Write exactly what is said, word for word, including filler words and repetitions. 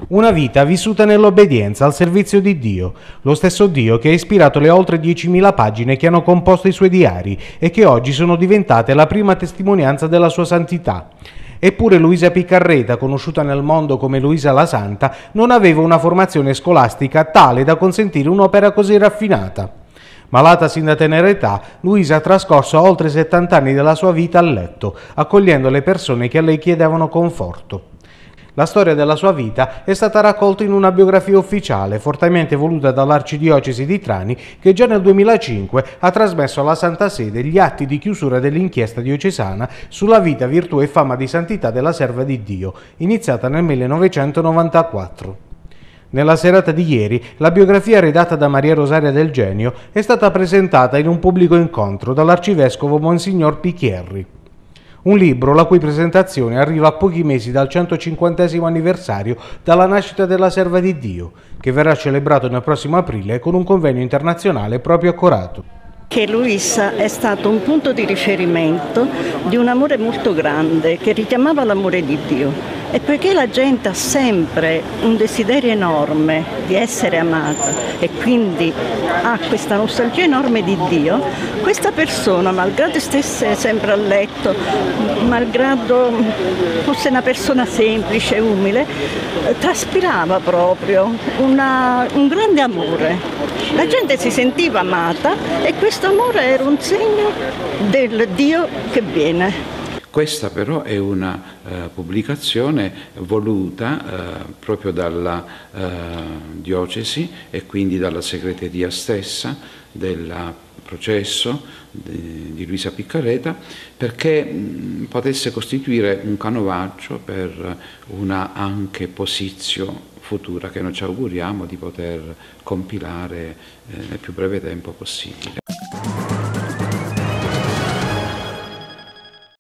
Una vita vissuta nell'obbedienza al servizio di Dio, lo stesso Dio che ha ispirato le oltre diecimila pagine che hanno composto i suoi diari e che oggi sono diventate la prima testimonianza della sua santità. Eppure Luisa Piccarreta, conosciuta nel mondo come Luisa la Santa, non aveva una formazione scolastica tale da consentire un'opera così raffinata. Malata sin da tenera età, Luisa ha trascorso oltre settanta anni della sua vita a letto, accogliendo le persone che a lei chiedevano conforto. La storia della sua vita è stata raccolta in una biografia ufficiale, fortemente voluta dall'Arcidiocesi di Trani, che già nel duemilacinque ha trasmesso alla Santa Sede gli atti di chiusura dell'inchiesta diocesana sulla vita, virtù e fama di santità della serva di Dio, iniziata nel millenovecentonovantaquattro. Nella serata di ieri, la biografia redatta da Maria Rosaria Del Genio è stata presentata in un pubblico incontro dall'arcivescovo Monsignor Pichierri. Un libro la cui presentazione arriva a pochi mesi dal centocinquantesimo anniversario dalla nascita della Serva di Dio, che verrà celebrato nel prossimo aprile con un convegno internazionale proprio a Corato. Che Luisa è stato un punto di riferimento di un amore molto grande che richiamava l'amore di Dio. E poiché la gente ha sempre un desiderio enorme di essere amata e quindi ha questa nostalgia enorme di Dio, questa persona, malgrado stesse sempre a letto, malgrado fosse una persona semplice, umile, traspirava proprio una, un grande amore. La gente si sentiva amata e questo amore era un segno del Dio che viene. Questa però è una eh, pubblicazione voluta eh, proprio dalla eh, diocesi e quindi dalla segreteria stessa del processo di, di Luisa Piccarreta, perché mh, potesse costituire un canovaccio per una anche posizione futura che noi ci auguriamo di poter compilare eh, nel più breve tempo possibile.